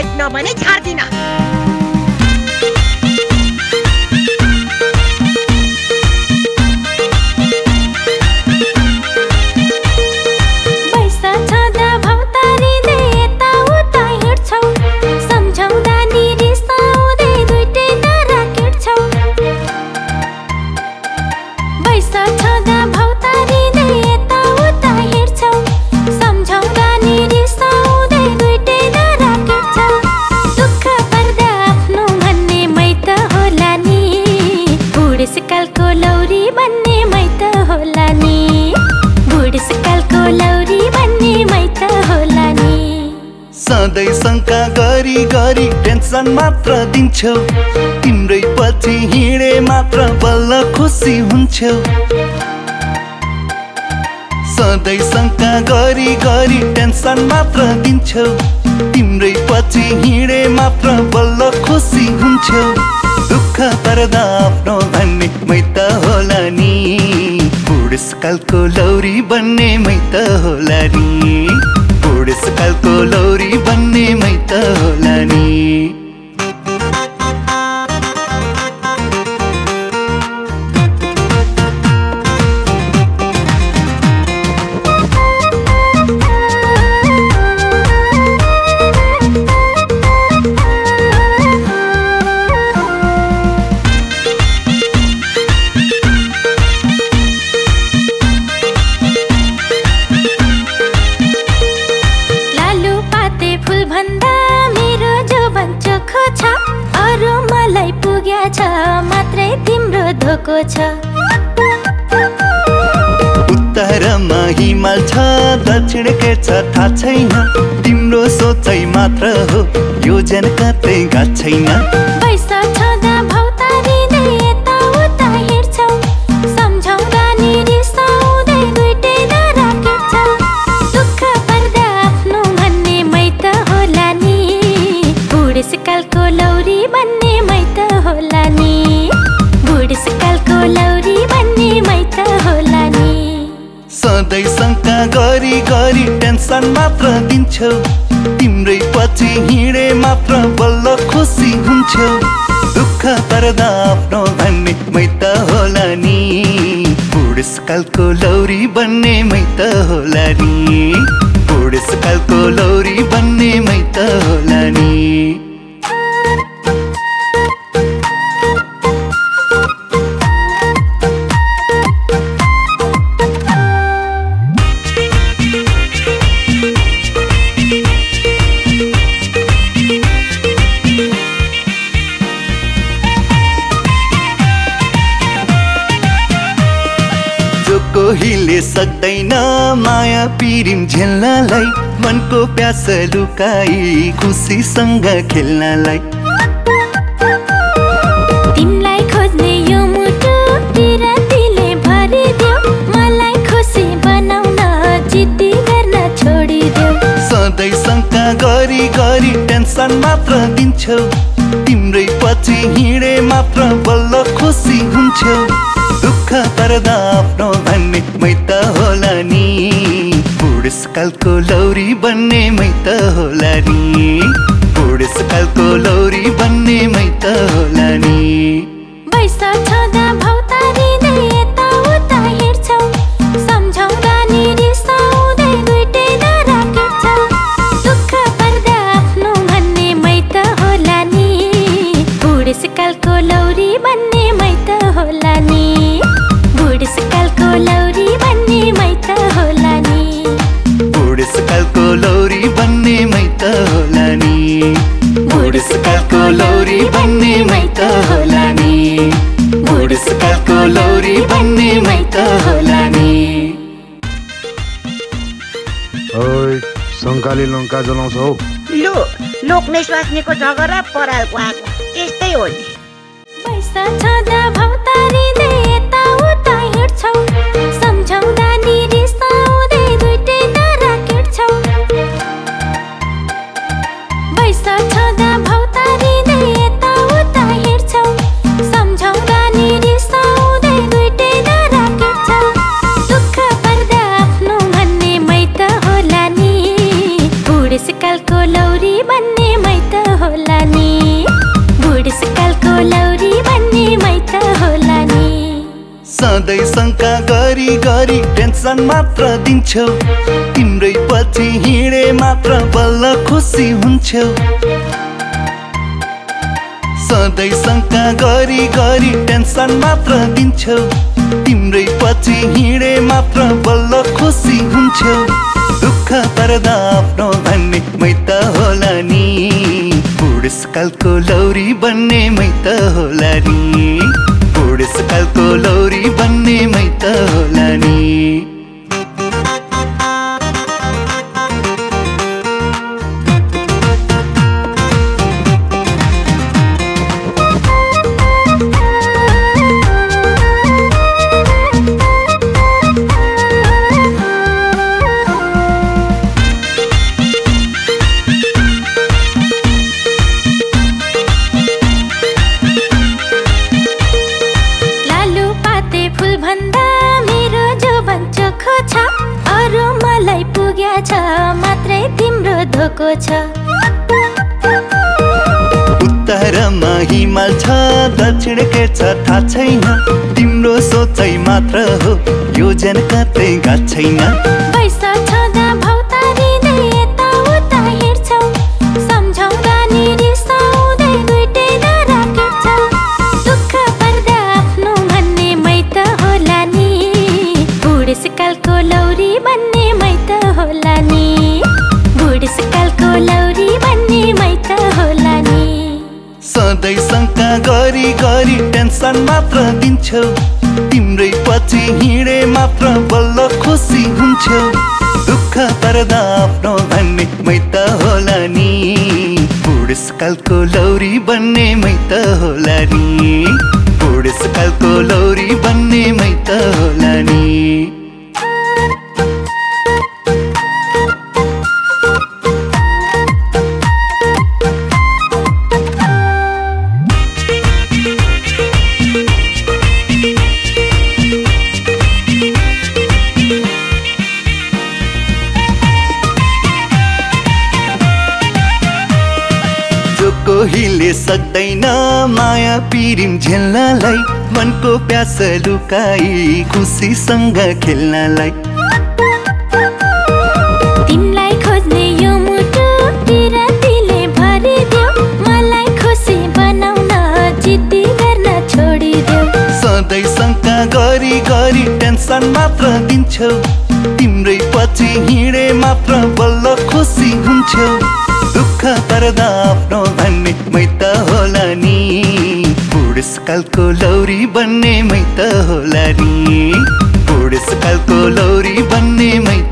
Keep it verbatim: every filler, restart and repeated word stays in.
मैत नभने छाड्दिन। सधैँ शङ्का गरी गरी टेन्सन मात्र दिन्छौ, तिम्रै पछि हिँडे मात्र बल्ल खुसी हुन्छौ। सधैँ शङ्का गरी गरी टेन्सन मात्र दिन्छौ, तिम्रै पछि हिँडे मात्र बल्ल खुसी हुन्छौ। दुःख पर्दा आफ्नो भन्ने मै त होला नि, बुढेसकालको लौरी बन्ने मै त होला नि, बुढेसकालको लौरी बन्ने मै त होला नि। उत्तरमा हिमाल छ, दक्षिण के छ थाहा छैन, तिम्रो सोचाइ मात्र हो, योजना कतै गएको छैन। पैसा छँदा भौतारिँदै यताउता हिँड्छौ, सम्झाउँदा नि रिसाउँदै दुईटै नराखेछौ। दुःख पर्दा आफ्नो भन्ने मै त होला नि, बुढेसकालको लौरी बन्ने मै त होला नि, बुढेसकालको लौरी बन्ने मै त होला नि। सधैँ शङ्का गरी गरी टेन्सन मात्र दिन्छौ, तिम्रै पछि हिँडे मात्र बल्ल खुसी हुन्छौ। दुःख पर्दा आफ्नो भन्ने मै त होला नि, बुढेसकालको लौरी बन्ने मै त होला नि, बुढेसकालको लौरी बन्ने मै त होला नि। कोहीले सक्दैन माया पिरिम झेल्नलाई, मनको प्यास लुकाई खुसीसँग खेल्नलाई। तिमलाई खोज्ने यो मुटु तिरतिले भरिदेऊ, मलाई खुसी बनाउन जिद्दी गर्न छोडिदेऊ। सधैँ शङ्का गरी गरी टेन्सन मात्र दिन्छौ, तिम्रै पछि हिँडे मात्र बल्ल खुसी हुन्छौ। दुःख पर्दा आफ्नो भन्ने मै त होला नि, बुढेसकालको लौरी बन्ने मै त होला नि, बुढेसकालको लौरी बन्ने मै त होला नि। पैसा छँदा भौतारिँदै यताउता हिँड्छौ, सम्झाउँदा नि रिसाउँदै दुईटै नराखेछौ। दुःख पर्दा आफ्नो भन्ने मै त होला नि, बुढेसकालको लौरी बन्ने मै त होला नि, बुढेसकालको लौरी बन्ने मै त होला नि, बुढेसकालको लौरी बन्ने मै त होला नि, बुढेसकालको लौरी बन्ने मै त होला नि, बुढेसकालको लौरी बन्ने मै त होला नि। ओइ शङ्काले लङ्का जलाउँछौ? लु लोक्ने स्वास्नीको झगडा परालको आगो त्यस्तै हो नि। पैसा छँदा भौतारिँदै यताउता हिँड्छौ, सम्झाउँदा नि रिसाउँदै दुईटै नराखेछौ। पैसा छँदा भौतारिँदै यताउता हिँड्छौ, सम्झाउँदा नि रिसाउँदै दुईटै नराखेछौ। दुःख पर्दा आफ्नो भन्ने मै त होला नि, बुढेसकालको लौरी बन्ने मै त सधैँ शङ्का गरी गरी टेन्सन मात्र दिन्छौ तिम्रै पछि हिँडे मात्र बल्ल खुसी हुन्छौ सधैँ शङ्का गरी गरी टेन्सन मात्र दिन्छौ तिम्रै पछि हिँडे मात्र बल्ल खुसी हुन्छौ दुःख पर्दा आफ्नो भन्ने मै त होला नि बुढेसकालको लौरी बन्ने मै त होला नि बुढेसकालको लौरी बन्ने मै त होला नि मात्रै तिम्रो धोको छ उत्तरमा हिमाल छ दक्षिण के छ थाहा छैन तिम्रो सोचाइ मात्र हो योजन कतै गएको छैन पैसा छँदा भौतारिँदै यताउता हिँड्छौ सम्झाउँदा नि रिसाउँदै दुईटै नराखेछौ दुःख पर्दा आफ्नो भन्ने मै त होला नि बुढेसकालको लौरी बन्ने मै त होला नि बुढेसकालको लौरी बन्ने मै त होला नि सधैँ शङ्का गरी गरी टेन्सन मात्र दिन्छौ तिम्रै पछि हिँडे मात्र बल्ल खुसी हुन्छौ दुःख पर्दा आफ्नो भन्ने मै त होला नि बुढेसकालको लौरी बन्ने मै त होला नि बुढेसकालको लौरी बन्ने मै त होला नि कोहीले सक्दैन माया पिरिम झेल्नलाई मनको प्यास लुकाई खुसीसँग खेल्नलाई तिमीलाई खोज्ने यो मुटु बिरातीले भरिदेऊ मलाई खुसी बनाउन जिद्दी गर्न छोडिदेऊ सधैँ शङ्का गरी गरी टेन्सन मात्र दिन्छौ तिम्रै पछि हिँडे मात्र बल्ल खुसी हुन्छौ दुःख पर्दा आफ्नो भन्ने मै त होला नि बुढेसकालको लौरी बन्ने मै त होला नि बुढेसकालको लौरी बन्ने मै